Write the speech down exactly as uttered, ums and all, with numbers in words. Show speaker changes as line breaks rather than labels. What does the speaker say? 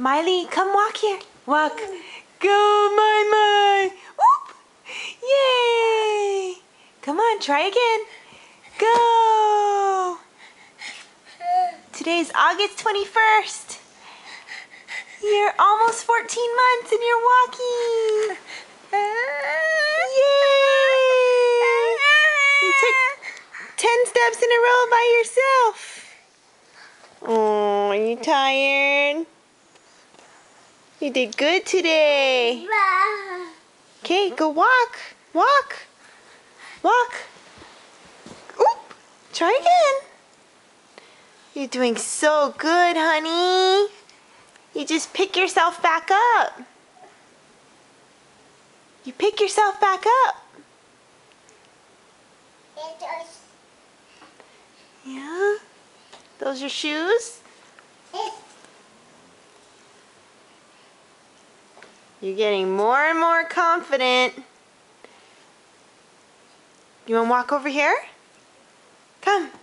Miley, come walk here. Walk. Go, my, my. Oop. Yay. Come on, try again. Go. Today's August twenty-first. You're almost fourteen months and you're walking. Yay. You took ten steps in a row by yourself. Oh, are you tired? You did good today. Okay, go walk. Walk. Walk. Oop. Try again. You're doing so good, honey. You just pick yourself back up. You pick yourself back up. Yeah? Those your shoes? You're getting more and more confident. You want to walk over here? Come.